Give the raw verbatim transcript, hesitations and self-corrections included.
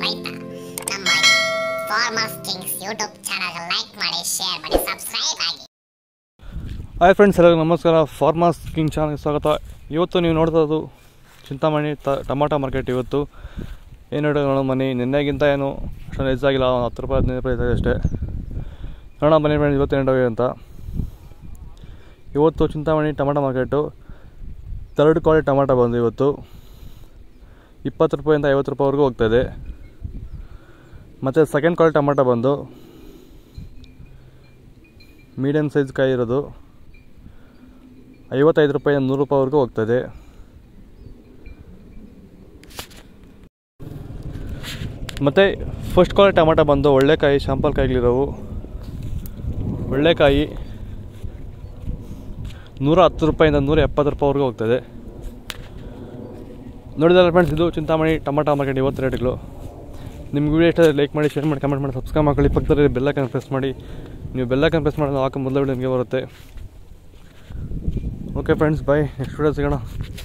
ಆಯ್ತಾ? ನಮ್ಮ Farmers Kings YouTube channel like ಮಾಡಿ, ಶೇರ್ ಮಾಡಿ, ಸಬ್ಸ್ಕ್ರೈಬ್ ಆಗಿ. ಹಾಯ್ ಫ್ರೆಂಡ್ಸ್, ಎಲ್ಲರಿಗೂ ನಮಸ್ಕಾರ. ಫಾರ್ಮರ್ಸ್ ಕಿಂಗ್ ಚಾನಲ್ಗೆ ಸ್ವಾಗತ. ಇವತ್ತು ನೀವು ನೋಡ್ತದ್ದು ಚಿಂತಾಮಣಿ ತ ಟೊಮಾಟೊ ಮಾರ್ಕೆಟ್. ಇವತ್ತು ಏನು ನೋಡೋಣ ಬನ್ನಿ. ನಿನ್ನೆಗಿಂತ ಏನು ಅಷ್ಟೊಂದು ಹೆಚ್ಚಾಗಿಲ್ಲ, ಒಂದು ಹತ್ತು ರೂಪಾಯಿ ಹದಿನೈದು ರೂಪಾಯಿ ಇದ್ದಾವೆ ಅಷ್ಟೇ. ನೋಡೋಣ ಬನ್ನಿ ಫ್ರೆಂಡ್ಸ್ ಇವತ್ತು ಎಂಟೋಗಿ ಅಂತ. ಇವತ್ತು Chintamani tomato market third quality tomato ಬಂದು ಇವತ್ತು ಇಪ್ಪತ್ತು ರೂಪಾಯಿಂದ ಐವತ್ತು ರೂಪಾಯಿವರೆಗೂ ಹೋಗ್ತಾಯಿದೆ. ಮತ್ತು ಸೆಕೆಂಡ್ ಕ್ವಾಲಿಟಿ ಟೊಮಾಟೊ ಬಂದು ಮೀಡಿಯಮ್ ಸೈಜ್ ಕಾಯಿ ಇರೋದು ಐವತ್ತೈದು ರೂಪಾಯಿಂದ ನೂರು ರೂಪಾಯಿವರೆಗೂ ಹೋಗ್ತಾಯಿದೆ. ಮತ್ತು ಫಸ್ಟ್ ಕ್ವಾಲಿಟಿ ಟೊಮಾಟೊ ಬಂದು ಒಳ್ಳೆಕಾಯಿ, ಶಾಂಪಲ್ ಕಾಯಿಗಳಿರೋವು ಒಳ್ಳೆಕಾಯಿ ನೂರ ಹತ್ತು ರೂಪಾಯಿಂದ ನೂರ ಎಪ್ಪತ್ತು ರೂಪಾಯಿವರೆಗೂ ಹೋಗ್ತಾಯಿದೆ. ನೋಡಿದಲ್ಲ ಫ್ರೆಂಡ್ಸ್, ಇದು ಚಿಂತಾಮಣಿ ಟೊಮಾಟೊ ಮಾರ್ಕೆಟ್ ಇವತ್ತು ರೇಟ್ಗಳು. ನಿಮ್ಗೆ ವಿಡಿಯೋ ಇಷ್ಟ ಲೈಕ್ ಮಾಡಿ, ಶೇರ್ ಮಾಡಿ, ಕಮೆಂಟ್ ಮಾಡಿ, ಸಬ್ಸ್ಕ್ರೈಬ್ ಮಾಡ್ಕೊಳ್ಳಿ. ಪಕ್ಕದಲ್ಲಿ ಬೆಲ್ಲೈಕನ್ ಪ್ರೆಸ್ ಮಾಡಿ. ನೀವು ಬೆಲ್ಲೈಕನ್ ಪ್ರೆಸ್ ಮಾಡೋದು ಹಾಕೋ ಮೊದಲ ವಿಡಿಯೋ ನಿಮಗೆ ಬರುತ್ತೆ. Okay friends, bye. Next video ಸಿಗೋಣ.